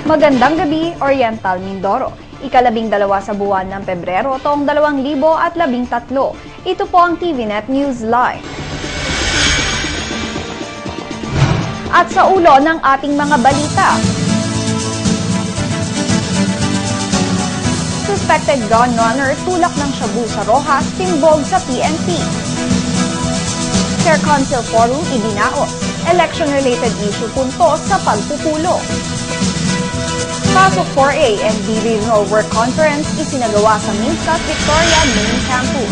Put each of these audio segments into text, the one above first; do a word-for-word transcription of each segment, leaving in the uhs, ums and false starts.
Magandang gabi, Oriental Mindoro. Ikalabing dalawa sa buwan ng Pebrero taong dalawang libo at labing tatlo. Ito po ang T V Net Newsline. At sa ulo ng ating mga balita. Suspected gun runner tulak ng shabu sa Rojas, timbog sa P N P. Fair Council Forum ibinaos. Election-related issue puntos sa pagpupulo. Pasok four A and B Regional Work Conference isinagawa sa Minskat Victoria Main Campus.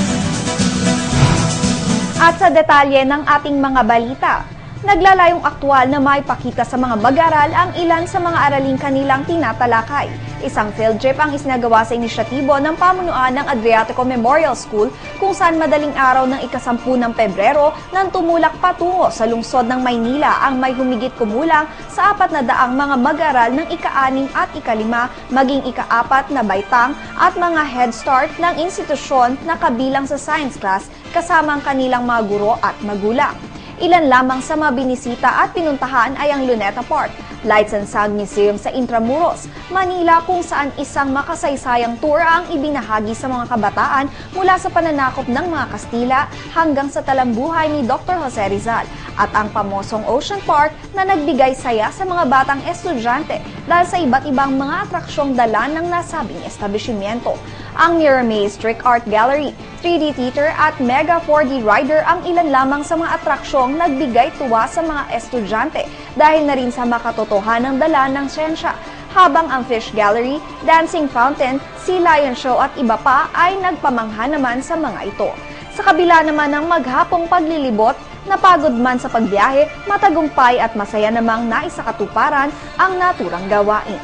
At sa detalye ng ating mga balita, naglalayong aktwal na maipakita sa mga mag-aral ang ilan sa mga araling kanilang tinatalakay. Isang field trip ang isinagawa sa inisyatibo ng pamunuan ng Adriatico Memorial School kung saan madaling araw ng ikasampu ng Pebrero nang tumulak patungo sa lungsod ng Maynila ang may humigit kumulang sa apat na daang mga mag-aral ng ika-anim at ikalima maging ika-apat na baitang at mga head start ng institusyon na kabilang sa science class kasama ang kanilang mga guro at magulang. Ilan lamang sa mga binisita at pinuntahan ay ang Luneta Park, Lights and Sound Museum sa Intramuros, Manila kung saan isang makasaysayang tour ang ibinahagi sa mga kabataan mula sa pananakop ng mga Kastila hanggang sa talambuhay ni Doctor Jose Rizal at ang pamosong Ocean Park na nagbigay saya sa mga batang estudyante dahil sa iba't ibang mga atraksyong dala ng nasabing establishmento. Ang Mirror Maze Trick Art Gallery, three D Theater at Mega four D Rider ang ilan lamang sa mga atraksyong nagbigay tuwa sa mga estudyante dahil na rin sa makatotohanang dala ng siyensya. Habang ang Fish Gallery, Dancing Fountain, Sea Lion Show at iba pa ay nagpamangha naman sa mga ito. Sa kabila naman ng maghapong paglilibot, napagod man sa pagbiyahe, matagumpay at masaya namang naisakatuparan ang naturang gawain.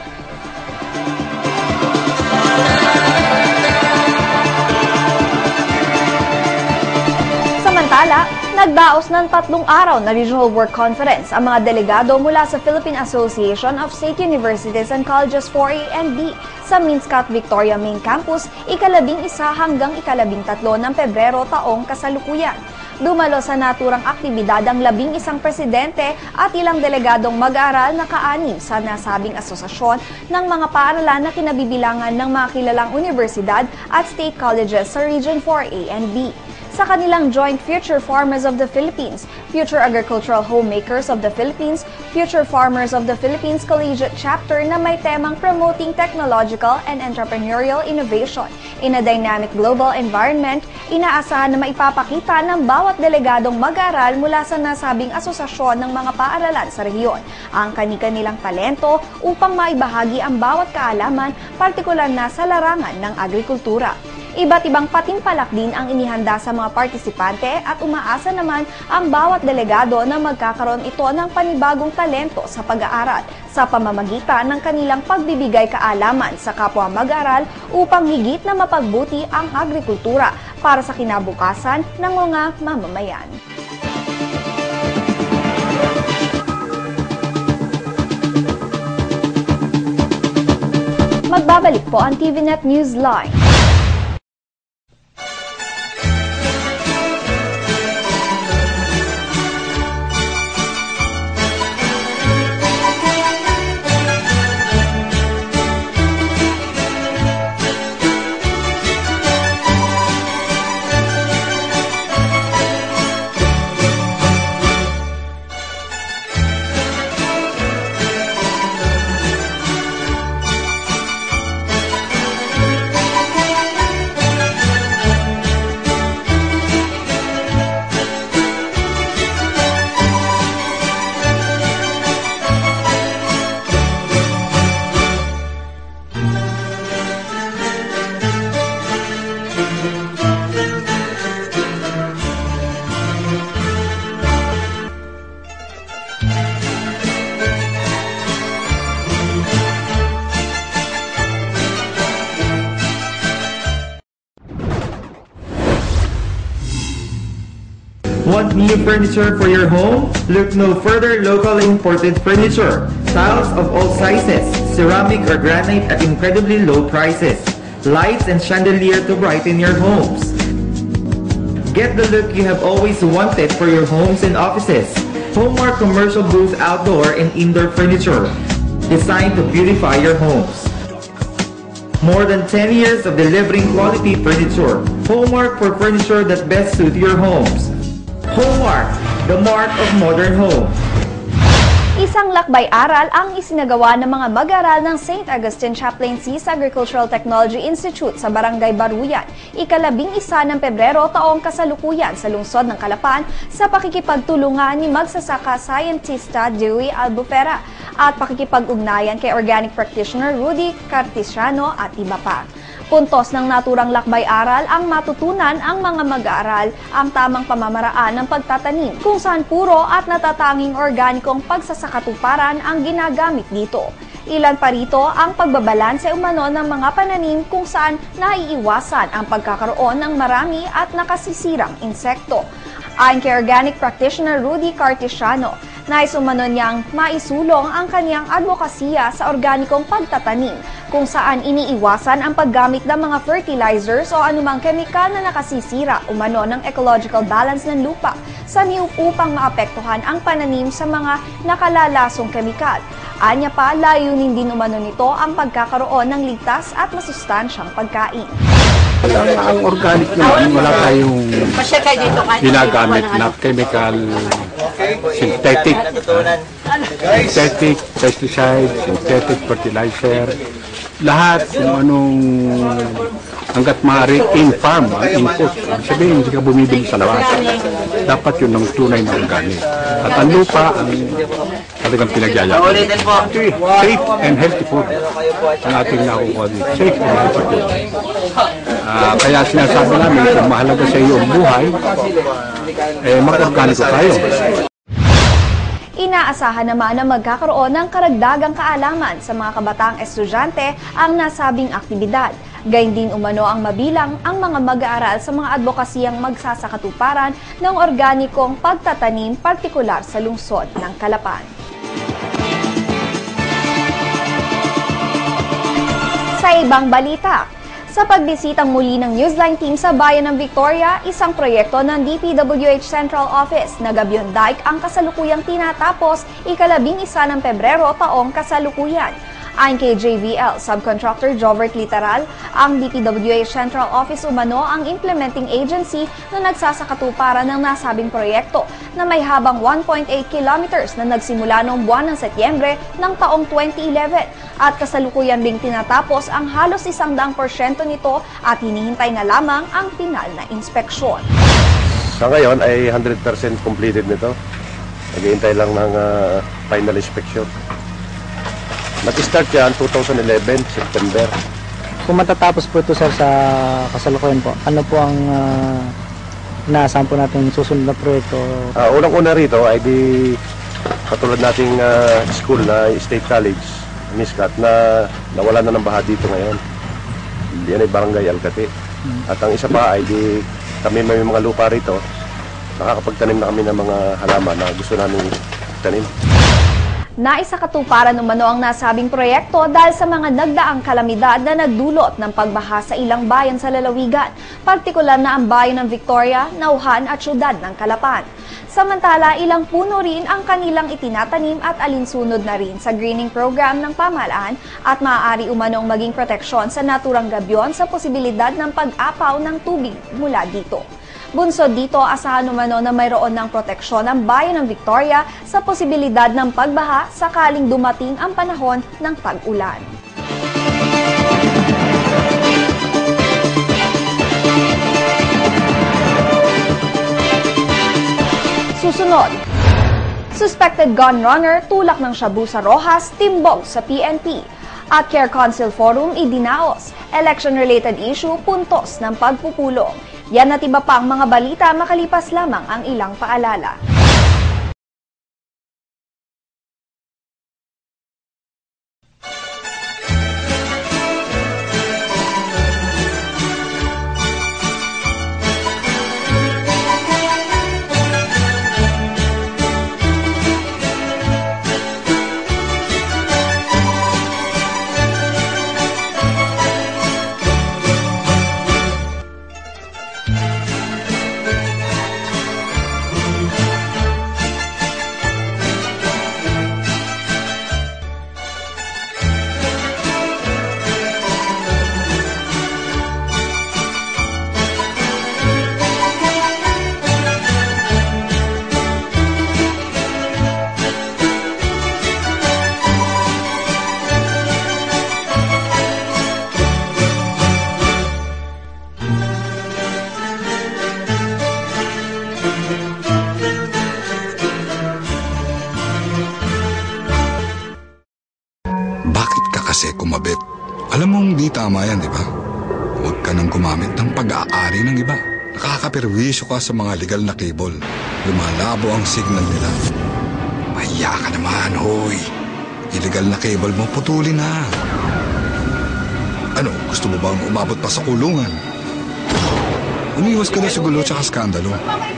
Samantala, nagdaos ng tatlong araw na Regional Work Conference ang mga delegado mula sa Philippine Association of State Universities and Colleges four A and B sa Minskat Victoria Main Campus, ikalabing isa hanggang ikalabing tatlo ng Pebrero taong kasalukuyan. Dumalo sa naturang aktibidad ang labing isang presidente at ilang delegadong mag-aaral na kaanim sa nasabing asosasyon ng mga paaralan na kinabibilangan ng mga kilalang universidad at state colleges sa Region four A and B. Sa kanilang joint Future Farmers of the Philippines, Future Agricultural Homemakers of the Philippines, Future Farmers of the Philippines Collegiate Chapter na may temang Promoting Technological and Entrepreneurial Innovation in a Dynamic Global Environment, inaasahan na maipapakita ng bawat delegadong mag-aaral mula sa nasabing asosasyon ng mga paaralan sa rehiyon ang kani-kanilang talento upang maibahagi ang bawat kaalaman, partikular na sa larangan ng agrikultura. Iba't ibang patimpalak din ang inihanda sa mga partisipante at umaasa naman ang bawat delegado na magkakaroon ito ng panibagong talento sa pag-aaral sa pamamagitan ng kanilang pagbibigay kaalaman sa kapwa mag-aaral upang higit na mapagbuti ang agrikultura para sa kinabukasan ng mga mamamayan. Magbabalik po ang T V Net Newsline. Want new furniture for your home? Look no further. Local imported furniture. Tiles of all sizes, ceramic or granite at incredibly low prices. Lights and chandelier to brighten your homes. Get the look you have always wanted for your homes and offices. Home or commercial booth outdoor and indoor furniture. designed to beautify your homes. More than ten years of delivering quality furniture. Homemark for furniture that best suit your homes. Homemark, the mark of modern home. Isang lakbay-aral ang isinagawa ng mga mag-aaral ng Saint Augustine Chaplain Seas Agricultural Technology Institute sa Barangay Baruyan, ikalabing isa ng Pebrero taong kasalukuyan sa lungsod ng Calapan sa pakikipagtulungan ni magsasaka scientista Dewey Albufera at pakikipag-ugnayan kay organic practitioner Rudy Cartesiano at iba pa. Puntos ng naturang lakbay-aral ang matutunan ang mga mag-aaral ang tamang pamamaraan ng pagtatanim kung saan puro at natatanging organikong pagsasakatuparan ang ginagamit dito. Ilan pa rito ang pagbabalanse umano ng mga pananim kung saan naiiwasan ang pagkakaroon ng marami at nakasisirang insekto. Ayon kay organic practitioner Rudy Cartesiano, nais umano niyang maisulong ang kaniyang advokasya sa organikong pagtatanim kung saan iniiwasan ang paggamit ng mga fertilizers o anumang kemikal na nakasisira umano ng ecological balance ng lupa sa niyog upang maapektuhan ang pananim sa mga nakalalasong kemikal. Anya pa, layunin din umano nito ang pagkakaroon ng ligtas at masustansyang pagkain. Ang, ang organic naman, wala tayong ginagamit na chemical, synthetic, synthetic pesticide, synthetic fertilizer, lahat kung anong hanggat maaari in-farm, ang input. Sabihin, hindi ka bumibili sa labas. Dapat yun ng tunay na organic. At ang lupa, ang talagang pinagyayabang. Safe and healthy food ang ating nakukuha dito. Safe and healthy food. Uh, kaya sinasabi namin, kung mahalaga sa iyo ang buhay, eh, mag-organiko tayo. Inaasahan naman na magkakaroon ng karagdagang kaalaman sa mga kabataang estudyante ang nasabing aktibidad. Gayun din umano ang mabilang ang mga mag-aaral sa mga advokasiyang magsasakatuparan ng organikong pagtatanim partikular sa lungsod ng Calapan. Sa ibang balita, sa pagbisitang muli ng Newsline team sa bayan ng Victoria, isang proyekto ng D P W H Central Office na Gabion Dike ang kasalukuyang tinatapos ikalabing isa ng Pebrero taong kasalukuyan. Ayon kay J V L Subcontractor Jovert Literal, ang D P W H Central Office umano ang implementing agency na nagsasakatuparan ng nasabing proyekto na may habang one point eight kilometers na nagsimula noong buwan ng Setyembre ng taong twenty eleven at kasalukuyan ding tinatapos ang halos isang daang porsyento nito at hinihintay na lamang ang pinal na inspeksyon. Sa ngayon ay one hundred percent completed nito. Naghihintay lang ng uh, final inspection. Nag-start yan two thousand eleven, September. Kung matatapos po ito, sir, sa kasalukuyan po, ano po ang uh, inaasahan po natin susunod na proyekto? Uh, Unang-una rito ay di katulad nating uh, school na State College, Miscat, na nawala na ng baha dito ngayon. Yan ay Barangay Alcate. Hmm. At ang isa pa ay di kami may mga lupa rito, nakakapagtanim na kami ng mga halaman na gusto namin tanim. Naisakatuparan umano ang nasabing proyekto dahil sa mga nagdaang kalamidad na nagdulot ng pagbaha sa ilang bayan sa lalawigan, partikular na ang bayan ng Victoria, Nauhan at syudad ng Calapan. Samantala, ilang puno rin ang kanilang itinatanim at alinsunod na rin sa greening program ng pamahalaan at maaari umanong maging proteksyon sa naturang gabyon sa posibilidad ng pag-apaw ng tubig mula dito. Bunsod dito, asahan umano na mayroon ng proteksyon ang bayan ng Victoria sa posibilidad ng pagbaha sakaling dumating ang panahon ng tag-ulan. Susunod, suspected gun runner tulak ng shabu sa Rojas, timbog sa P N P. At Care Council Forum idinaos, election-related issue puntos ng pagpupulong. Yan at iba pa ang mga balita makalipas lamang ang ilang paalala. Bakit ka kasi kumabit? Alam mong di tama yan, di ba? Huwag ka nang gumamit ng pag-aari ng iba. Nakakaperwisyo ka sa mga legal na cable. Lumalabo ang signal nila. Mahiya ka naman, hoy. Illegal na cable mo, putulin na. Ano, gusto mo bang umabot pa sa kulungan? Umiwas ka na sa gulo at skandalo.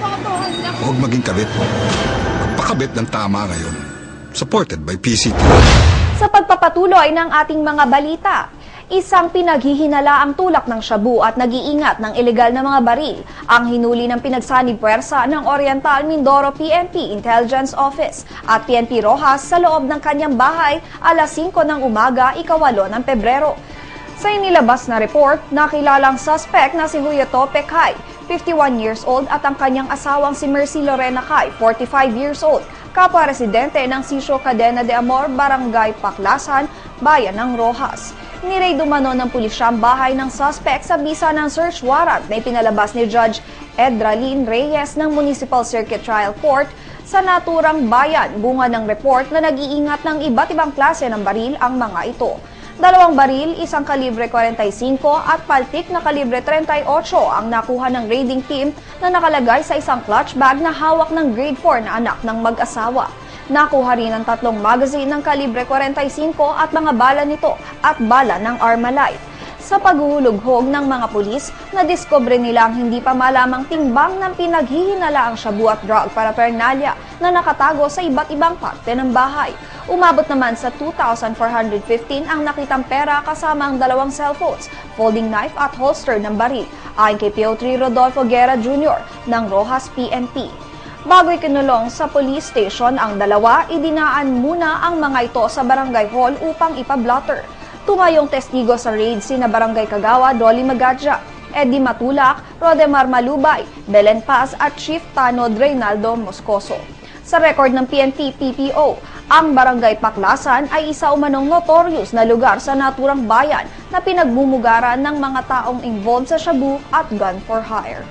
Huwag maging kabit. Magpakabit ng tama ngayon. Supported by P C T. Sa pagpapatuloy ng ating mga balita, isang pinaghihinala ang tulak ng shabu at nag-iingat ng ilegal na mga baril ang hinuli ng pinagsanib puwersa ng Oriental Mindoro P N P Intelligence Office at P N P Rojas sa loob ng kanyang bahay alas singko ng umaga, ikawalo ng Pebrero. Sa inilabas na report, nakilalang suspect na si Huyeto Pekay, fifty-one years old, at ang kanyang asawang si Mercy Lorena Kay, forty-five years old, kapwa residente ng Sitio Cadena de Amor, Barangay Paklasan, Bayan ng Rojas. Niraid umano ng pulisya ang bahay ng suspect sa bisa ng search warrant na ipinalabas ni Judge Edralyn Reyes ng Municipal Circuit Trial Court sa naturang bayan. Bunga ng report na nag-iingat ng iba't ibang klase ng baril ang mga ito. Dalawang baril, isang kalibre forty-five at paltik na kalibre thirty-eight ang nakuha ng raiding team na nakalagay sa isang clutch bag na hawak ng grade four na anak ng mag-asawa. Nakuha rin ang tatlong magazine ng kalibre forty-five at mga bala nito at bala ng Armalite. Sa paghuhulughog ng mga pulis, nadiskubre nilang hindi pa malamang timbang ng pinaghihinalaang shabu at drug paraphernalia na nakatago sa iba't ibang parte ng bahay. Umabot naman sa two thousand four hundred fifteen ang nakitang pera kasama ang dalawang cellphones, folding knife at holster ng baril, ayon kay P O three Rodolfo Guerra Junior ng Rojas P N P. Bago ikinulong sa police station ang dalawa, idinaan muna ang mga ito sa barangay hall upang ipablotter. Tumayong testigo sa raid sina Barangay Kagawa, Dolly Magadja, Eddie Matulak, Rodemar Malubay, Belen Paz at Chief Tanod Reynaldo Moscoso. Sa record ng P N P P P O, ang Barangay Paklasan ay isa umanong notorious na lugar sa naturang bayan na pinagmumugaran ng mga taong involved sa shabu at gun for hire.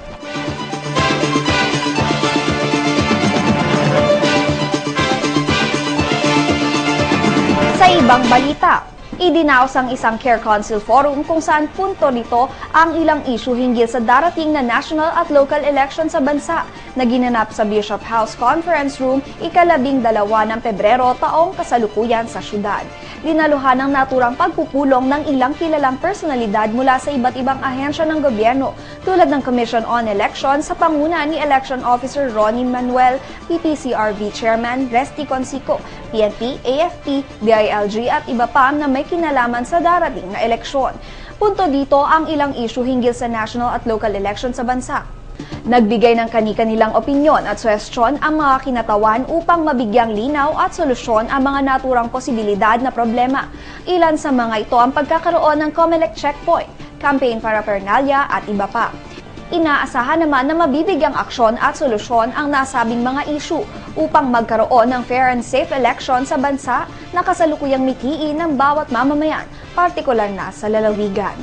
Sa ibang balita, idinaos ang isang Care Council Forum kung saan punto nito ang ilang issue hinggil sa darating na national at local election sa bansa na ginanap sa Bishop House Conference Room ikalabing dalawa ng Pebrero taong kasalukuyan sa syudad. Dinaluhan ng naturang pagpupulong ng ilang kilalang personalidad mula sa iba't ibang ahensya ng gobyerno tulad ng Commission on Election sa panguna ni Election Officer Ronnie Manuel, P P C R V Chairman Resty Consico, P N P, A F P, D I L G at iba pa na may kinalaman sa darating na eleksyon. Punto dito ang ilang issue hinggil sa national at local election sa bansa. Nagbigay ng kani-kanilang opinyon at suwestyon ang mga kinatawan upang mabigyang linaw at solusyon ang mga naturang posibilidad na problema. Ilan sa mga ito ang pagkakaroon ng COMELEC checkpoint, campaign paraphernalia at iba pa. Inaasahan naman na mabibigyang aksyon at solusyon ang nasabing mga issue upang magkaroon ng fair and safe election sa bansa na kasalukuyang mithiin ng bawat mamamayan, partikular na sa lalawigan.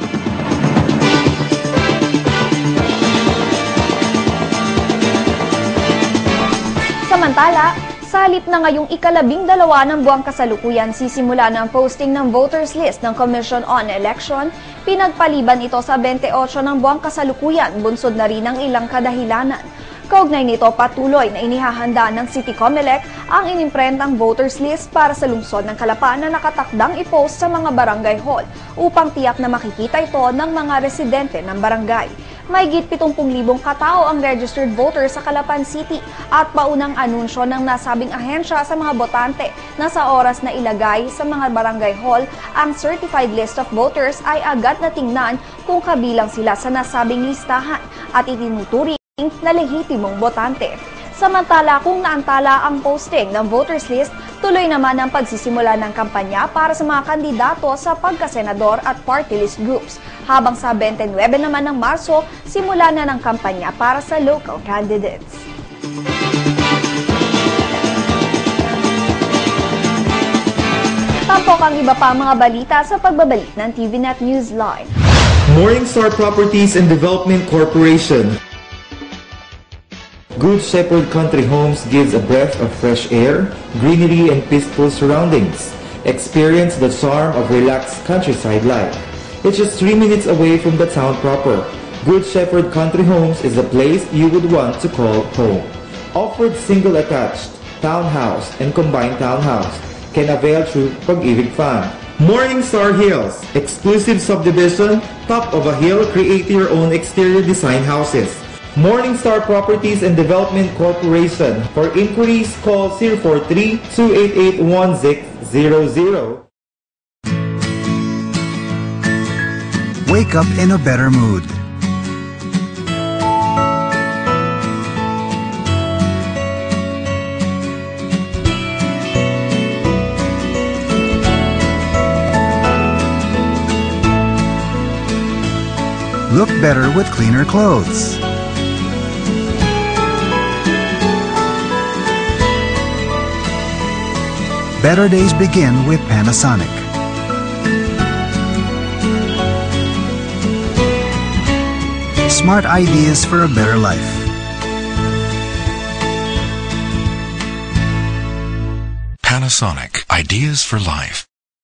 Samantala, sa halip na ngayong ikalabing dalawa ng buwang kasalukuyan sisimula ng posting ng voters list ng Commission on Election, pinagpaliban ito sa twenty-eight ng buwang kasalukuyan, bunsod na rin ng ilang kadahilanan. Kaugnay nito, patuloy na inihahanda ng City COMELEC ang inimprentang voters list para sa lungsod ng Calapan na nakatakdang i-post sa mga barangay hall upang tiyak na makikita ito ng mga residente ng barangay. Mahigit pitungpung libong katao ang registered voters sa Calapan City at paunang anunsyo ng nasabing ahensya sa mga botante na sa oras na ilagay sa mga barangay hall ang certified list of voters ay agad na tingnan kung kabilang sila sa nasabing listahan at itinuturing na lehitimong botante. Samantala, kung naantala ang posting ng voters list, tuloy naman ang pagsisimula ng kampanya para sa mga kandidato sa pagkasenador at party list groups. Habang sa twenty-nine naman ng Marso, simula na ng kampanya para sa local candidates. Tampok ang iba pa mga balita sa pagbabalik ng T V Net Newsline. Morningstar Properties and Development Corporation. Good Shepherd Country Homes gives a breath of fresh air, greenery, and peaceful surroundings. Experience the charm of relaxed countryside life. It's just three minutes away from the town proper. Good Shepherd Country Homes is the place you would want to call home. Offered single attached, townhouse, and combined townhouse. Can avail through Pag-ibig Fund. Morningstar Hills, exclusive subdivision, top of a hill, create your own exterior design houses. Morningstar Properties and Development Corporation. For inquiries, call zero four three, two eight eight, one six zero zero. Wake up in a better mood. Look better with cleaner clothes. Better days begin with Panasonic. Smart ideas for a better life. Panasonic, ideas for life.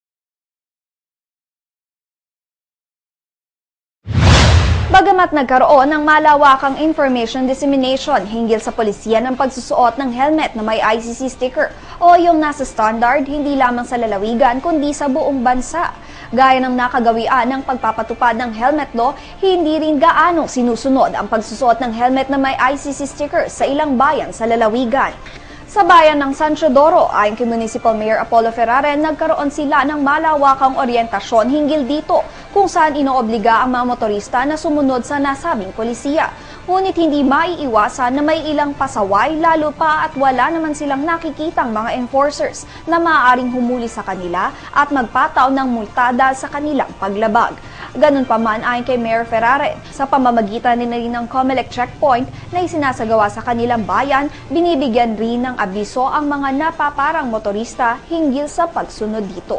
Bagamat nagkaroon ng malawakang information dissemination hinggil sa polisiya ng pagsusuot ng helmet na may I C C sticker o yung nasa standard hindi lamang sa lalawigan kundi sa buong bansa. Gaya ng nakagawian ng pagpapatupad ng helmet law, hindi rin gaano sinusunod ang pagsusuot ng helmet na may I C C sticker sa ilang bayan sa lalawigan. Sa bayan ng San Teodoro, ayon kay Municipal Mayor Apollo Ferraren, nagkaroon sila ng malawakang oryentasyon hinggil dito kung saan inoobliga ang mga motorista na sumunod sa nasabing polisiya. Ngunit hindi maiiwasan na may ilang pasaway lalo pa at wala naman silang nakikitang mga enforcers na maaaring humuli sa kanila at magpataw ng multa dahil sa kanilang paglabag. Ganun pa man ayon kay Mayor Ferraren, sa pamamagitan din rin ng COMELEC checkpoint na isinasagawa sa kanilang bayan, binibigyan rin ng abiso ang mga napaparang motorista hinggil sa pagsunod dito.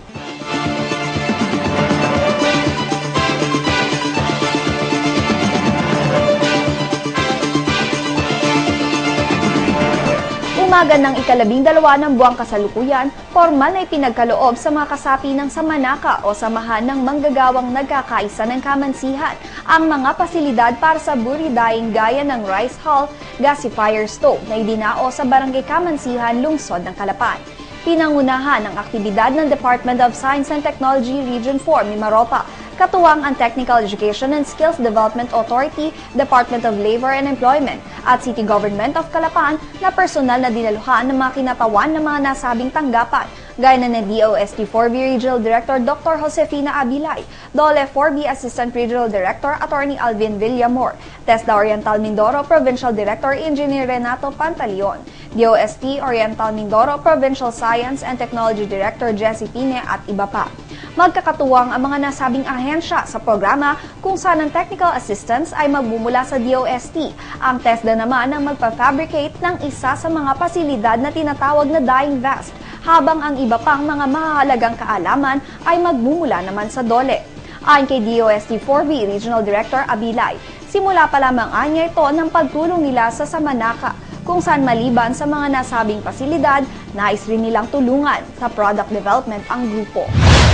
Umaga ng ikalabing dalawa ng buwang kasalukuyan, formal na ipinagkaloob sa mga kasapi ng Samanaka o samahan ng manggagawang nagkakaisa ng kamansihan ang mga pasilidad para sa buridaing gaya ng rice hull, gasifier stove na idinao sa Barangay Kamansihan, Lungsod ng Calapan. Pinangunahan ang aktibidad ng Department of Science and Technology Region four, Mimaropa, katuwang ang Technical Education and Skills Development Authority, Department of Labor and Employment, at City Government of Calapan na personal na dinaluhan ng mga kinatawan ng mga nasabing tanggapan, gaya na ni D O S T four B Regional Director Doctor Josefina Abilay, D O L E four B Assistant Regional Director Attorney Alvin Villamor, TESDA Oriental Mindoro Provincial Director Engineer Renato Pantaleon, D O S T Oriental Mindoro Provincial Science and Technology Director Jessie Pine at iba pa. Magkakatuwang ang mga nasabing ahensya sa programa kung saan ang technical assistance ay magmumula sa D O S T. Ang TESDA naman ang magpa-fabricate ng isa sa mga pasilidad na tinatawag na dying vest, habang ang iba pang mga mahalagang kaalaman ay magmumula naman sa D O L E. Ayon kay D O S T four B Regional Director Abilay, simula pa lamang anya ito ng pagtulong nila sa Samanaka, kung saan maliban sa mga nasabing pasilidad, nais rin nilang tulungan sa product development ang grupo.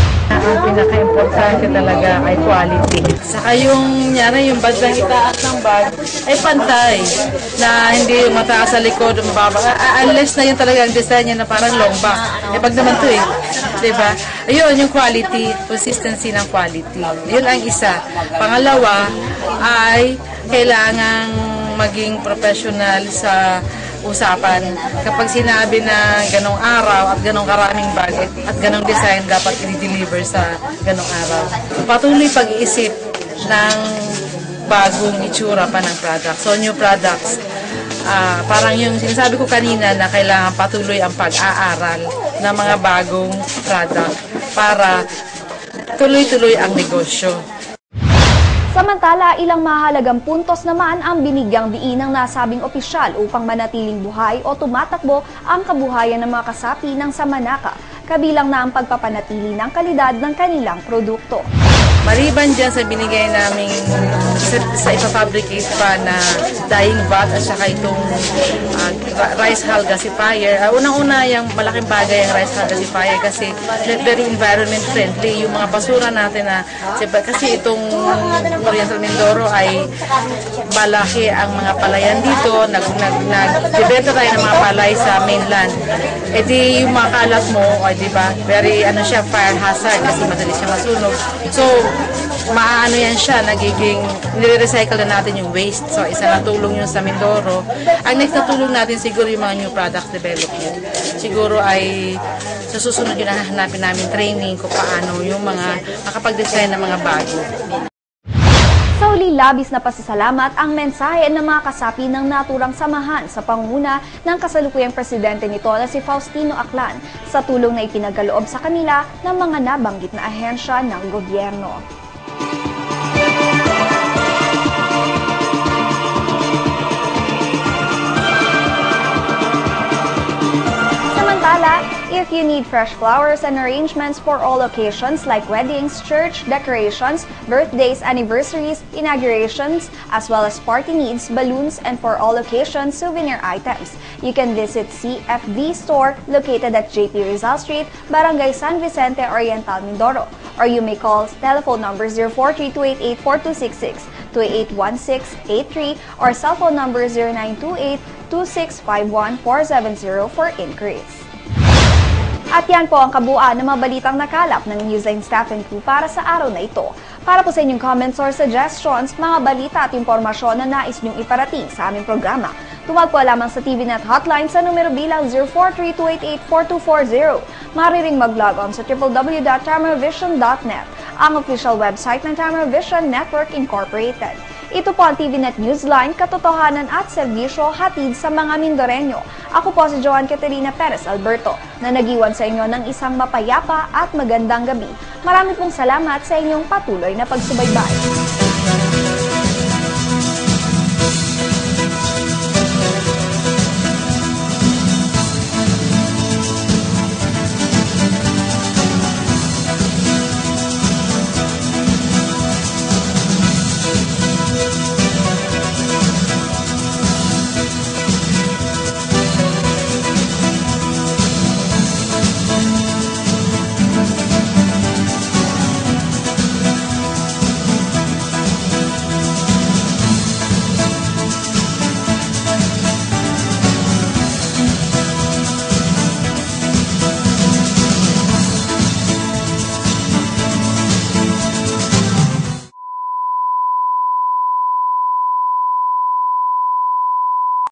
Ang pinaka-importante talaga ay quality. Saka yung, yan, yung bandang itaas ng bag ay pantay, na hindi yung mataas sa likod, mababa. Uh, unless na yun talaga ang design niya na parang long back. Eh, pag naman ito eh. Diba? Ayun, yung quality, consistency ng quality. Yun ang isa. Pangalawa ay kailangang maging professional sa usapan. Kapag sinabi na ganong araw at ganong karaming bag at ganong design dapat i-deliver sa ganong araw. Patuloy pag-iisip ng bagong itsura pa ng product. So new products, uh, parang yung sinasabi ko kanina na kailangan patuloy ang pag-aaral ng mga bagong product para tuloy-tuloy ang negosyo. Samantala, ilang mahalagang puntos naman ang binigyang diin ng nasabing opisyal upang manatiling buhay o tumatakbo ang kabuhayan ng mga kasapi ng Samanaka, kabilang na ang pagpapanatili ng kalidad ng kanilang produkto. Maliban dyan sa binigay namin sa, sa ipafabricate pa na dyeing vat at saka itong uh, rice hull gasifier. Uh, Unang-una, yung malaking bagay ang rice hull gasifier kasi very environment friendly. Yung mga basura natin na, kasi itong Oriental Mindoro ay malaki ang mga palayan dito. Nag-debenta tayo ng mga palay sa mainland. E di yung mga kalat mo, ay di ba, very ano siya, fire hazard kasi madali siya masunog. So, maano yan siya, nagiging, nire-recycle na natin yung waste. So, isa na tulong yun sa Mindoro. Ang next na tulong natin siguro yung mga new product development. Siguro ay sa susunod yung nahanapin namin training kung paano yung mga makapag-design ng mga bago. Sa huli, labis na pasasalamat ang mensahe ng mga kasapi ng naturang samahan sa pangunguna ng kasalukuyang presidente nito na si Faustino Aklan sa tulong na ipinagaloob sa kanila ng mga nabanggit na ahensya ng gobyerno. Samantala, if you need fresh flowers and arrangements for all occasions like weddings, church decorations, birthdays, anniversaries, inaugurations, as well as party needs, balloons, and for all occasions, souvenir items, you can visit C F V Store located at J P Rizal Street, Barangay San Vicente, Oriental, Mindoro. Or you may call telephone number zero four three two eight eight four two six six, two eight one six eight three, or cell phone number zero nine two eight two six five one four seven zero for inquiries. At yan po ang kabuuan ng mga balitang nakalap ng Newsline staff and crew para sa araw na ito. Para po sa inyong comments or suggestions, mga balita at impormasyon na nais niyong iparating sa aming programa, tumawag po lamang sa T V Net hotline sa numero bilang zero four three two eight eight four two four zero. Mariring mag-log on sa w w w dot tamaravision dot net, ang official website ng Tamaravision Network Incorporated. Ito po ang T V Net Newsline, katotohanan at serbisyo hatid sa mga Mindoreño. Ako po si Joan Caterina Perez Alberto, na nag-iwan sa inyo ng isang mapayapa at magandang gabi. Marami pong salamat sa inyong patuloy na pagsubaybay.